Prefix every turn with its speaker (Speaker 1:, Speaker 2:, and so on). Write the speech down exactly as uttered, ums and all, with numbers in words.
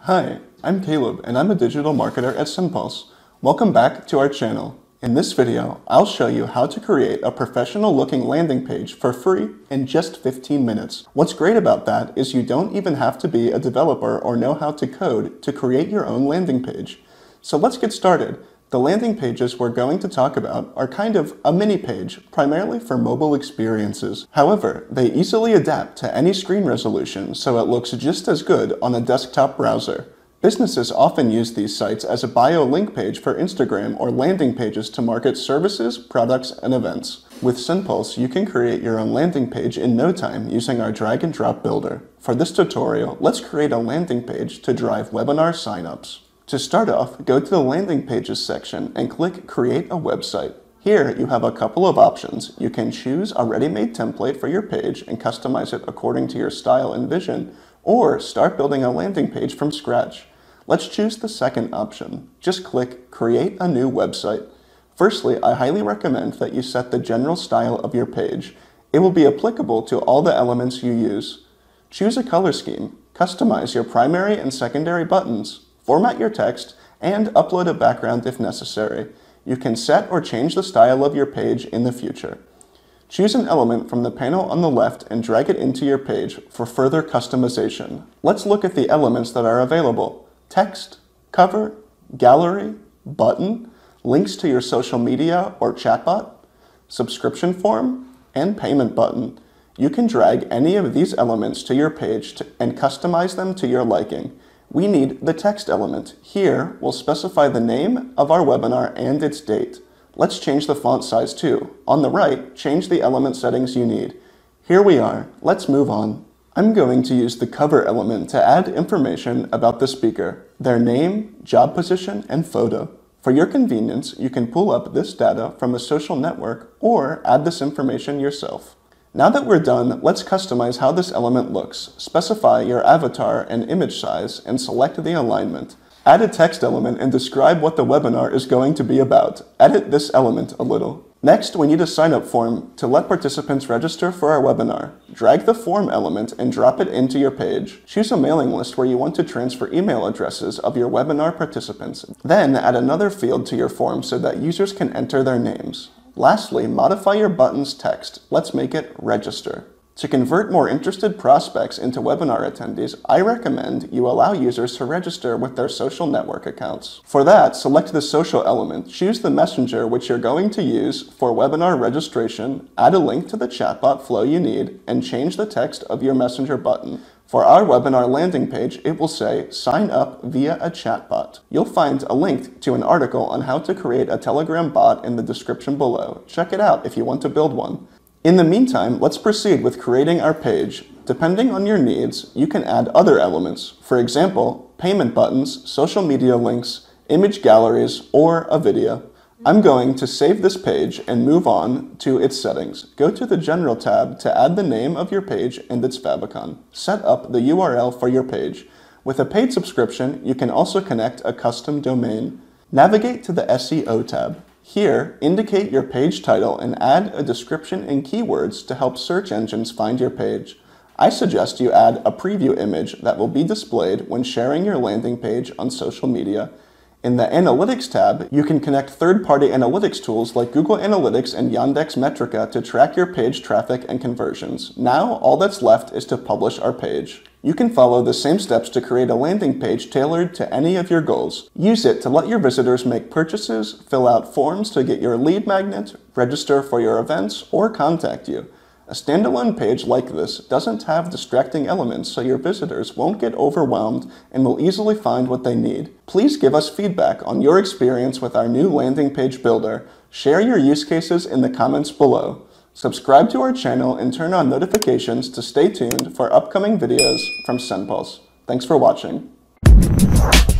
Speaker 1: Hi, I'm Caleb and I'm a digital marketer at SendPulse. Welcome back to our channel. In this video, I'll show you how to create a professional looking landing page for free in just fifteen minutes. What's great about that is you don't even have to be a developer or know how to code to create your own landing page. So let's get started. The landing pages we're going to talk about are kind of a mini page, primarily for mobile experiences. However, they easily adapt to any screen resolution, so it looks just as good on a desktop browser. Businesses often use these sites as a bio link page for Instagram or landing pages to market services, products, and events. With SendPulse, you can create your own landing page in no time using our drag and drop builder. For this tutorial, let's create a landing page to drive webinar signups. To start off, go to the Landing Pages section and click Create a Website. Here, you have a couple of options. You can choose a ready-made template for your page and customize it according to your style and vision, or start building a landing page from scratch. Let's choose the second option. Just click Create a New Website. Firstly, I highly recommend that you set the general style of your page. It will be applicable to all the elements you use. Choose a color scheme, customize your primary and secondary buttons, format your text, and upload a background if necessary. You can set or change the style of your page in the future. Choose an element from the panel on the left and drag it into your page for further customization. Let's look at the elements that are available: text, cover, gallery, button, links to your social media or chatbot, subscription form, and payment button. You can drag any of these elements to your page to, and customize them to your liking. We need the text element. Here, we'll specify the name of our webinar and its date. Let's change the font size too. On the right, change the element settings you need. Here we are. Let's move on. I'm going to use the cover element to add information about the speaker, their name, job position, and photo. For your convenience, you can pull up this data from a social network or add this information yourself. Now that we're done, let's customize how this element looks. Specify your avatar and image size and select the alignment. Add a text element and describe what the webinar is going to be about. Edit this element a little. Next, we need a sign-up form to let participants register for our webinar. Drag the form element and drop it into your page. Choose a mailing list where you want to transfer email addresses of your webinar participants. Then add another field to your form so that users can enter their names. Lastly, modify your button's text. Let's make it register. To convert more interested prospects into webinar attendees, I recommend you allow users to register with their social network accounts. For that, select the social element, choose the messenger which you're going to use for webinar registration, add a link to the chatbot flow you need, and change the text of your messenger button. For our webinar landing page, it will say, sign up via a chatbot. You'll find a link to an article on how to create a Telegram bot in the description below. Check it out if you want to build one. In the meantime, let's proceed with creating our page. Depending on your needs, you can add other elements. For example, payment buttons, social media links, image galleries, or a video. I'm going to save this page and move on to its settings. Go to the General tab to add the name of your page and its favicon. Set up the U R L for your page. With a paid subscription, you can also connect a custom domain. Navigate to the S E O tab. Here, indicate your page title and add a description and keywords to help search engines find your page. I suggest you add a preview image that will be displayed when sharing your landing page on social media. In the Analytics tab, you can connect third-party analytics tools like Google Analytics and Yandex Metrica to track your page traffic and conversions. Now, all that's left is to publish our page. You can follow the same steps to create a landing page tailored to any of your goals. Use it to let your visitors make purchases, fill out forms to get your lead magnet, register for your events, or contact you. A standalone page like this doesn't have distracting elements, so your visitors won't get overwhelmed and will easily find what they need. Please give us feedback on your experience with our new landing page builder. Share your use cases in the comments below. Subscribe to our channel and turn on notifications to stay tuned for upcoming videos from SendPulse. Thanks for watching.